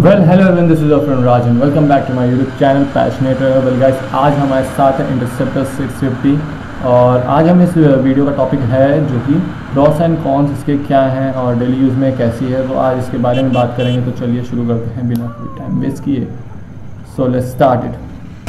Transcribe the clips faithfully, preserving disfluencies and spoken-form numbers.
Well hello everyone, this is your friend Rajan. Welcome back to my YouTube channel passionate well guys. आज हमारे साथ है interceptor six fifty और आज हम इस वीडियो का टॉपिक है जो कि प्रॉस एंड कॉन्स इसके क्या हैं और डेली यूज़ में कैसी है। तो आज इसके बारे में बात करेंगे। तो चलिए शुरू करते हैं बिना कोई टाइम वेस्ट किए। So let's start it.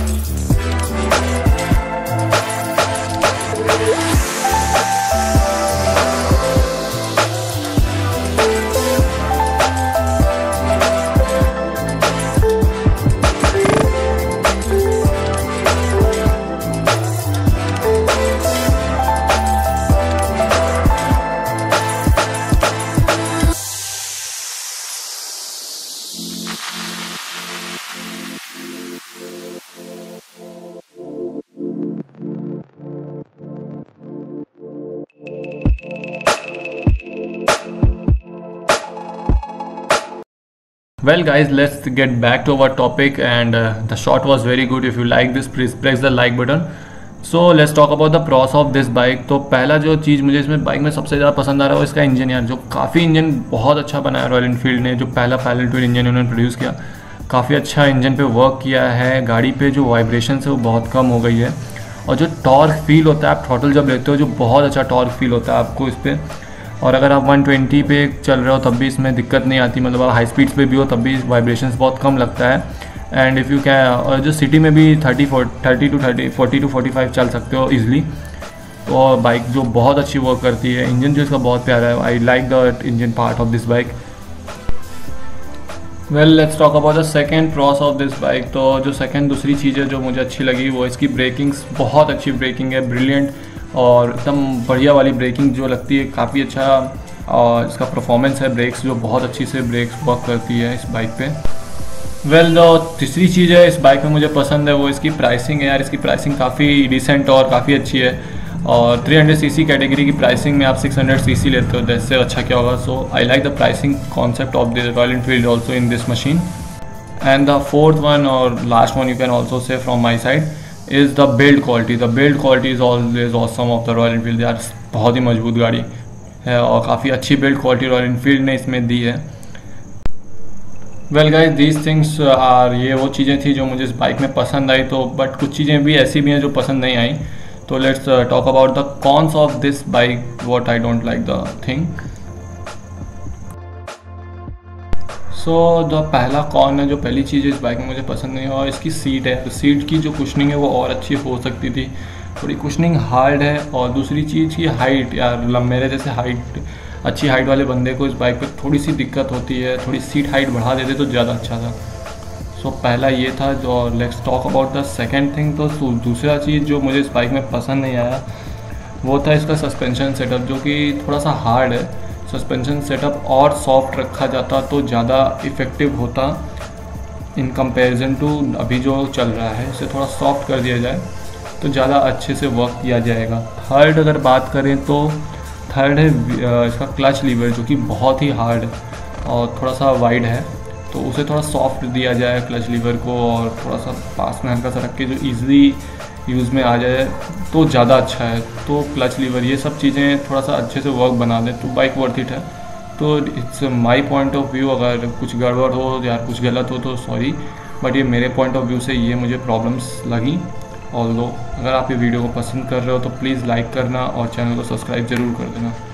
Well guys, let's get back to our topic and uh, the shot was very good. If you like this, please press the like button. So let's talk about the pros of this bike. तो पहला जो चीज़ मुझे इसमें bike में सबसे ज़्यादा पसंद आ रहा है वो इसका इंजन यार, जो काफ़ी इंजन बहुत अच्छा बनाया रॉयल एनफील्ड ने। जो पहला पैरेलल ट्विन इंजन उन्होंने प्रोड्यूस किया, काफ़ी अच्छा इंजन पे वर्क किया है। गाड़ी पे जो वाइब्रेशन है वो बहुत कम हो गई है और जो टॉर्क फील होता है आप थ्रॉटल जब लेते हो, जो बहुत अच्छा टॉर्क फील होता है आपको इस पर। और अगर आप वन ट्वेंटी पे चल रहे हो तब भी इसमें दिक्कत नहीं आती, मतलब आप हाई स्पीड्स पे भी हो तब भी वाइब्रेशंस बहुत कम लगता है। एंड इफ़ यू कैन, और जो सिटी में भी thirty thirty to thirty forty to forty five चल सकते हो ईजिली। तो बाइक जो बहुत अच्छी वर्क करती है। इंजन जो इसका बहुत प्यारा है। I like the engine part of this bike. Well let's talk about the second pros of this bike. तो जो सेकेंड दूसरी चीज़ है जो मुझे अच्छी लगी वो इसकी ब्रेकिंग्स, बहुत अच्छी ब्रेकिंग है, ब्रिलियंट और एकदम बढ़िया वाली ब्रेकिंग जो लगती है, काफ़ी अच्छा। और इसका परफॉर्मेंस है, ब्रेक्स जो बहुत अच्छी से ब्रेक्स वर्क करती है इस बाइक पे। वेल जो तीसरी चीज़ है इस बाइक में मुझे पसंद है वो इसकी प्राइसिंग है यार। इसकी प्राइसिंग काफ़ी डिसेंट और काफ़ी अच्छी है। और three hundred C C category की प्राइसिंग में आप सिक्स हंड्रेड सी सी लेते हो तो इससे अच्छा क्या होगा। So I like the pricing concept of the Royal Enfield also in this machine. And the fourth one और last one you can also say from my side is the build quality. The build quality is always awesome of the Royal Enfield यार। बहुत ही मजबूत गाड़ी है और काफ़ी अच्छी build quality royal Enfield ने इसमें दी है। Well guys, these things are, ये वो चीज़ें थी जो मुझे इस बाइक में पसंद आई। तो बट कुछ चीज़ें भी ऐसी भी हैं जो पसंद नहीं आई। तो let's talk about the cons of this bike, what I don't like the thing. So so, जो पहला कॉन है, जो पहली चीज़ इस बाइक में मुझे पसंद नहीं है और इसकी सीट है। तो सीट की जो कुशनिंग है वो और अच्छी हो सकती थी, थोड़ी कुशनिंग हार्ड है। और दूसरी चीज़ की हाइट यार, मेरे जैसे हाइट अच्छी हाइट वाले बंदे को इस बाइक पे थोड़ी सी दिक्कत होती है। थोड़ी सीट हाइट बढ़ा देते तो ज़्यादा अच्छा था। सो so, पहला ये था। जो let's talk about the second thing. तो दूसरा चीज़ जो मुझे इस बाइक में पसंद नहीं आया वो था इसका सस्पेंशन सेटअप, जो कि थोड़ा सा हार्ड है। सस्पेंशन सेटअप और सॉफ्ट रखा जाता तो ज़्यादा इफ़ेक्टिव होता इन कंपैरिजन टू अभी जो चल रहा है। इसे थोड़ा सॉफ्ट कर दिया जाए तो ज़्यादा अच्छे से वर्क किया जाएगा। थर्ड अगर बात करें तो थर्ड है इसका क्लच लीवर, जो कि बहुत ही हार्ड है और थोड़ा सा वाइड है। तो उसे थोड़ा सॉफ्ट दिया जाए क्लच लीवर को और थोड़ा सा पास में हल्का सा रख के जो ईज़िली यूज़ में आ जाए तो ज़्यादा अच्छा है। तो क्लच लीवर, ये सब चीज़ें थोड़ा सा अच्छे से वर्क बना दें तो बाइक वर्थ इट है। तो it's my point of view. अगर कुछ गड़बड़ हो या कुछ गलत हो तो सॉरी, बट ये मेरे पॉइंट ऑफ व्यू से ये मुझे प्रॉब्लम्स लगी। ऑल्दो अगर आप ये वीडियो को पसंद कर रहे हो तो प्लीज़ लाइक करना और चैनल को सब्सक्राइब ज़रूर कर देना।